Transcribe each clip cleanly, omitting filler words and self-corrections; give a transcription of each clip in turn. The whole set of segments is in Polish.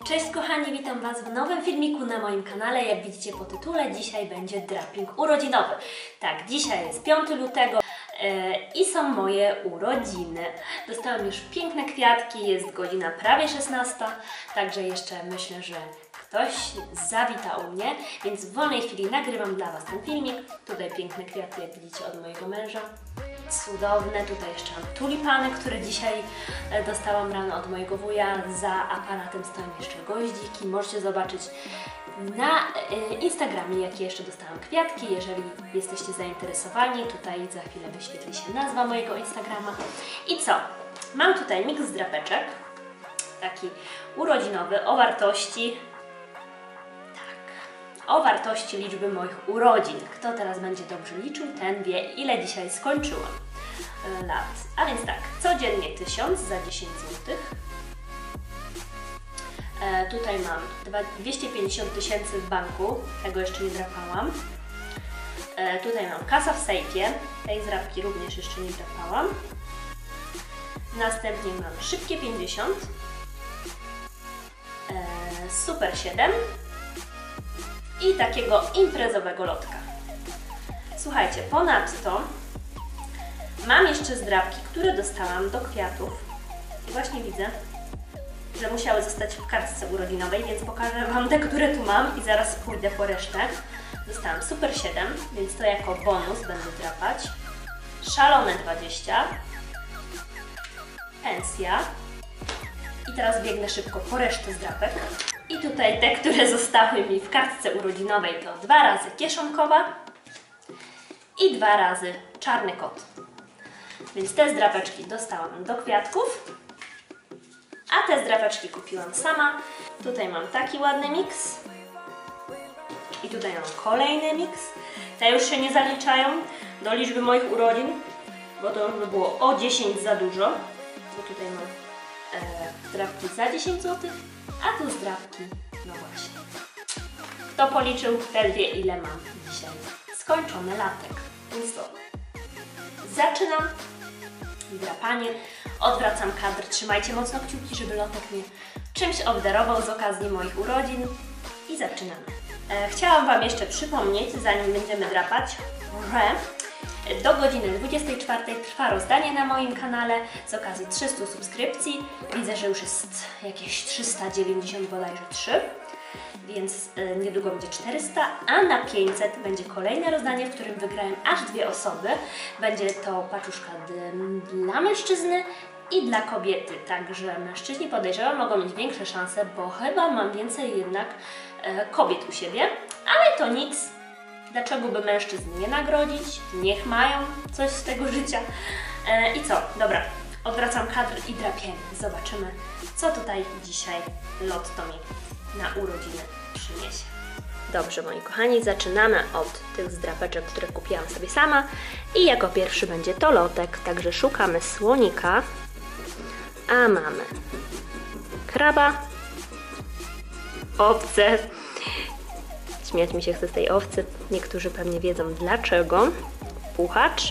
Cześć kochani, witam Was w nowym filmiku na moim kanale. Jak widzicie po tytule, dzisiaj będzie draping urodzinowy. Tak, dzisiaj jest 5 lutego i są moje urodziny. Dostałam już piękne kwiatki, jest godzina prawie 16, także jeszcze myślę, że ktoś zawita u mnie, więc w wolnej chwili nagrywam dla Was ten filmik. Tutaj piękne kwiaty, jak widzicie, od mojego męża. Cudowne, tutaj jeszcze mam tulipany, które dzisiaj dostałam rano od mojego wuja. Za aparatem stoją jeszcze goździki. Możecie zobaczyć na Instagramie, jakie jeszcze dostałam kwiatki, jeżeli jesteście zainteresowani. Tutaj za chwilę wyświetli się nazwa mojego Instagrama. I co? Mam tutaj miks drapeczek, taki urodzinowy, o wartości liczby moich urodzin. Kto teraz będzie dobrze liczył, ten wie, ile dzisiaj skończyłam lat. A więc tak, codziennie 1000 za 10 zł. Tutaj mam 250 000 w banku, tego jeszcze nie drapałam. Tutaj mam kasa w sejfie, tej zdrapki również jeszcze nie drapałam. Następnie mam szybkie 50, super 7 i takiego imprezowego lotka. Słuchajcie, ponadto mam jeszcze zdrapki, które dostałam do kwiatów i właśnie widzę, że musiały zostać w kartce urodzinowej, więc pokażę Wam te, które tu mam i zaraz pójdę po resztę. Dostałam super 7, więc to jako bonus będę drapać. Szalone 20, pensja i teraz biegnę szybko po resztę zdrapek. I tutaj te, które zostały mi w kartce urodzinowej, to 2 razy kieszonkowa i 2 razy czarny kot. Więc te zdrapeczki dostałam do kwiatków, a te zdrapeczki kupiłam sama. Tutaj mam taki ładny miks i tutaj mam kolejny miks. Te już się nie zaliczają do liczby moich urodzin, bo to już by było o 10 za dużo. Bo tutaj mam zdrapki za 10 zł. A tu zdrapki, no właśnie. Kto policzył, ten wie, ile mam dzisiaj skończony latek. Więc to zaczynam drapanie, odwracam kadr, trzymajcie mocno kciuki, żeby lotek mnie czymś obdarował z okazji moich urodzin i zaczynamy. Chciałam Wam jeszcze przypomnieć, zanim będziemy drapać, że do godziny 24 trwa rozdanie na moim kanale z okazji 300 subskrypcji. Widzę, że już jest jakieś 390 bodajże 3, więc niedługo będzie 400, a na 500 będzie kolejne rozdanie, w którym wygrają aż 2 osoby. Będzie to paczuszka dla mężczyzny i dla kobiety, także mężczyźni, podejrzewam, mogą mieć większe szanse, bo chyba mam więcej jednak kobiet u siebie, ale to nic. Dlaczego by mężczyzn nie nagrodzić? Niech mają coś z tego życia. I co? Dobra, odwracam kadr i drapiemy. Zobaczymy, co tutaj dzisiaj lotto mi na urodziny przyniesie. Dobrze, moi kochani, zaczynamy od tych zdrapeczek, które kupiłam sobie sama. I jako pierwszy będzie to lotek, także szukamy słonika. A mamy kraba, owce. Śmiać mi się chce z tej owcy. Niektórzy pewnie wiedzą dlaczego. Puchacz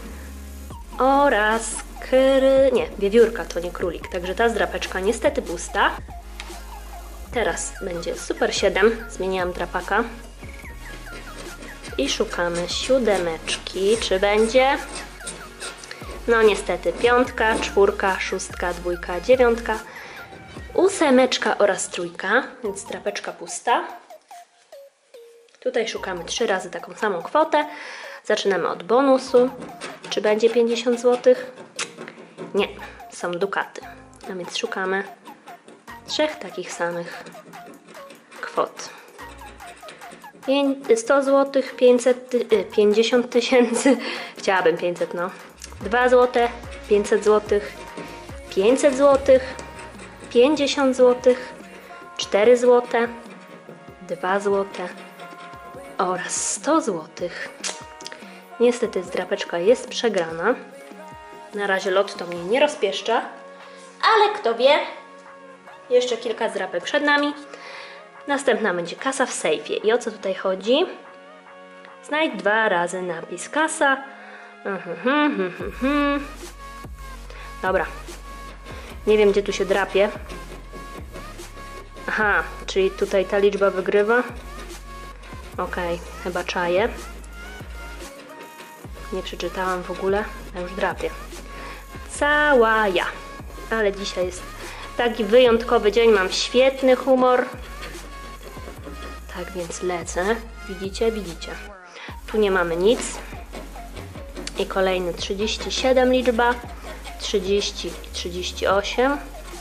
oraz wiewiórka, to nie królik. Także ta zdrapeczka niestety pusta. Teraz będzie super 7. Zmieniłam drapaka. I szukamy 7. Czy będzie? No niestety 5, 4, 6, 2, 9, 8 oraz 3, więc drapeczka pusta. Tutaj szukamy 3 razy taką samą kwotę. Zaczynamy od bonusu. Czy będzie 50 zł? Nie, są dukaty. A więc szukamy 3 takich samych kwot. 100 zł, 50 000, chciałabym 500, no. 2 zł, 500 zł, 500 zł, 50 zł, 4 zł, 2 zł. Oraz 100 zł. Niestety zdrapeczka jest przegrana. Na razie lotto mnie nie rozpieszcza, ale kto wie, jeszcze kilka zdrapek przed nami. Następna będzie kasa w sejfie. I o co tutaj chodzi? Znajdź 2 razy napis kasa. Dobra. Nie wiem, gdzie tu się drapie. Aha, czyli tutaj ta liczba wygrywa. Okej, chyba czaję. Nie przeczytałam w ogóle, a już drapię. Cała ja. Ale dzisiaj jest taki wyjątkowy dzień, mam świetny humor. Tak więc lecę. Widzicie? Widzicie. Tu nie mamy nic. I kolejny 37 liczba. 30, 38,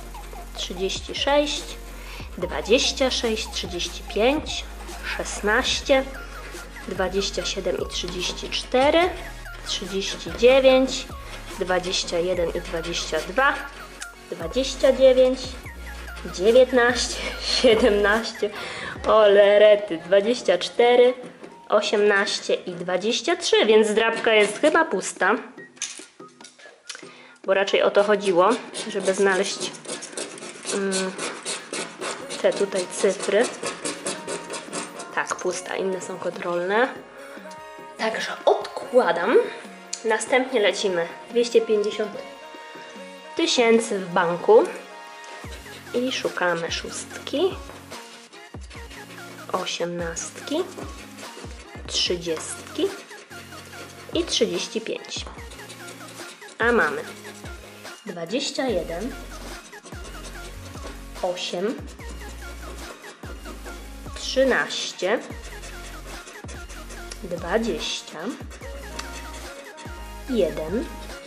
36, 26, 35, 16, 27 i 34, 39, 21 i 22, 29, 19, 17, ole rety, 24, 18 i 23, więc zdrabka jest chyba pusta. Bo raczej o to chodziło, żeby znaleźć te tutaj cyfry. Tak, pusta, inne są kontrolne. Także odkładam. Następnie lecimy 250 000 w banku. I szukamy szóstki, 18, 30 i 35. A mamy 21, 8, 13, 20, 1,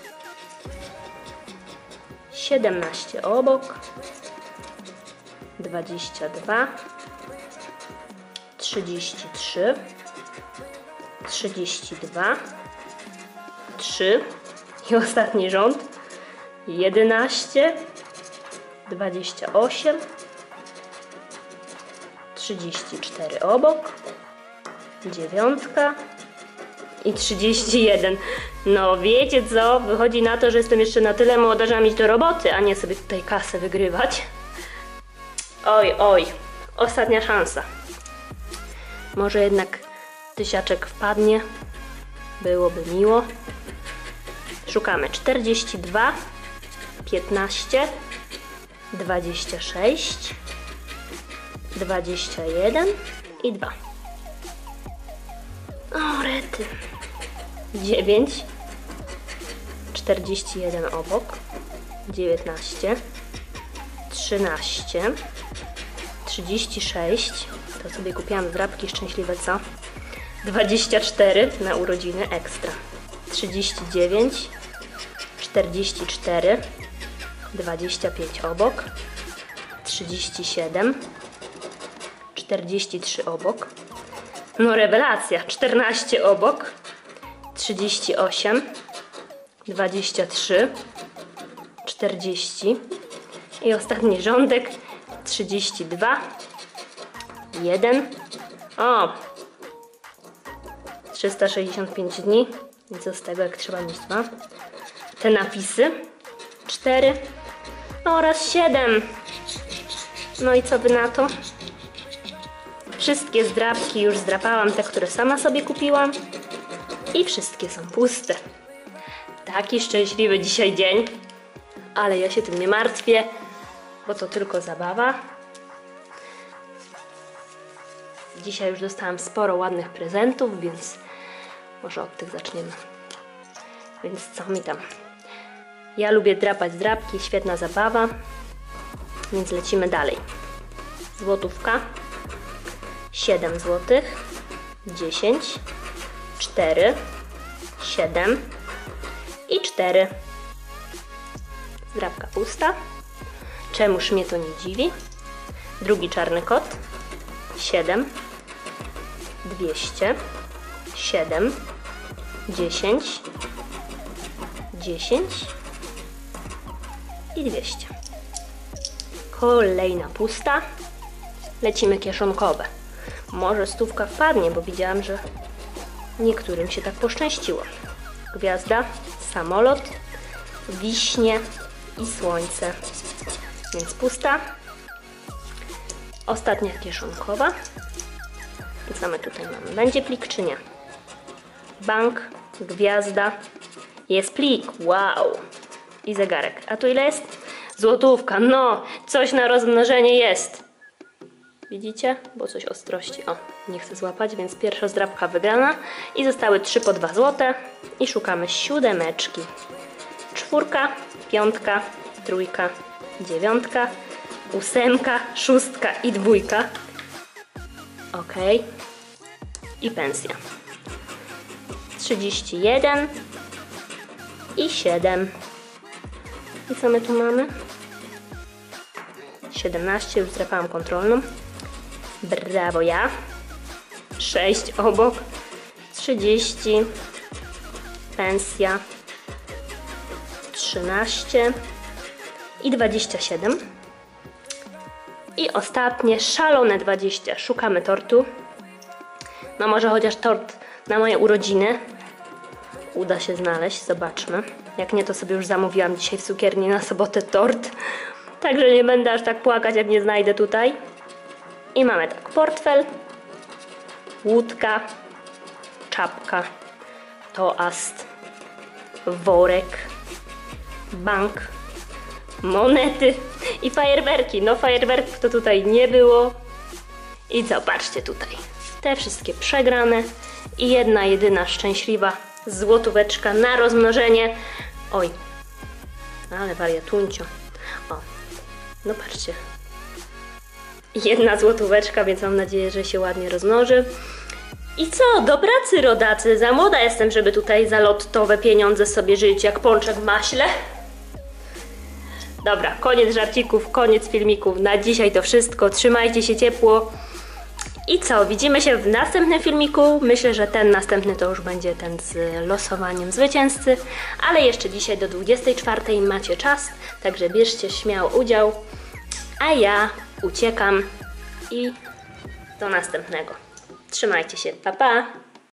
17 obok, 22, 33, 32, 3 i ostatni rząd 11, 28, 34 obok, 9 i 31. No wiecie co? Wychodzi na to, że jestem jeszcze na tyle młoda, że mam iść do roboty, a nie sobie tutaj kasę wygrywać. Oj, oj. Ostatnia szansa. Może jednak tysiaczek wpadnie. Byłoby miło. Szukamy 42, 15, 26, 21 i 2. O, rety. 9, 41 obok, 19, 13, 36, to sobie kupiłam zdrabki szczęśliwe, co? 24 na urodziny ekstra, 39, 44, 25 obok, 37, 43 obok, no rewelacja, 14 obok, 38, 23, 40 i ostatni rządek 32, 1, o, 365 dni, i co z tego, jak trzeba mieć 2, te napisy 4 oraz 7. No i co by na to? Wszystkie zdrabki już zdrapałam, te, które sama sobie kupiłam i wszystkie są puste. Taki szczęśliwy dzisiaj dzień, ale ja się tym nie martwię, bo to tylko zabawa. Dzisiaj już dostałam sporo ładnych prezentów, więc może od tych zaczniemy. Więc co mi tam? Ja lubię drapać zdrabki, świetna zabawa, więc lecimy dalej. Złotówka, 7 zł, 10, 4, 7 i 4. Zdrabka pusta. Czemuż mnie to nie dziwi? Drugi czarny kot. 7, 200, 7, 10, 10 i 200. Kolejna pusta. Lecimy kieszonkowe. Może stówka wpadnie, bo widziałam, że niektórym się tak poszczęściło. Gwiazda, samolot, wiśnie i słońce. Więc pusta. Ostatnia kieszonkowa. I co my tutaj mamy? Będzie plik czy nie? Bank, gwiazda. Jest plik. Wow. I zegarek. A tu ile jest? Złotówka. No, coś na rozmnożenie jest. Widzicie? Bo coś ostrości. O, nie chcę złapać, więc pierwsza zdrabka wygrana. I zostały 3 po 2 złote. I szukamy 7. 4, 5, 3, 9, 8, 6 i 2. Ok. I pensja. 31 i 7. I co my tu mamy? 17, już zdrapałam kontrolną. Brawo ja. 6 obok. 30. Pensja. 13. I 27. I ostatnie, szalone 20. Szukamy tortu. No może chociaż tort na moje urodziny uda się znaleźć. Zobaczmy. Jak nie, to sobie już zamówiłam dzisiaj w cukierni na sobotę tort. Także nie będę aż tak płakać, jak nie znajdę tutaj. I mamy tak, portfel, łódka, czapka, toast, worek, bank, monety i fajerwerki. No fajerwerków to tutaj nie było. I co, patrzcie tutaj. Te wszystkie przegrane i jedna jedyna szczęśliwa złotóweczka na rozmnożenie. Oj, ale wariatuncio. O, no patrzcie. Jedna złotóweczka, więc mam nadzieję, że się ładnie rozmnoży. I co? Do pracy, rodacy. Za młoda jestem, żeby tutaj za lottowe pieniądze sobie żyć jak pączek w maśle. Dobra, koniec żarcików, koniec filmików. Na dzisiaj to wszystko. Trzymajcie się ciepło. I co? Widzimy się w następnym filmiku. Myślę, że ten następny to już będzie ten z losowaniem zwycięzcy. Ale jeszcze dzisiaj do 24 macie czas. Także bierzcie śmiało udział. A ja uciekam i do następnego. Trzymajcie się. Pa, pa!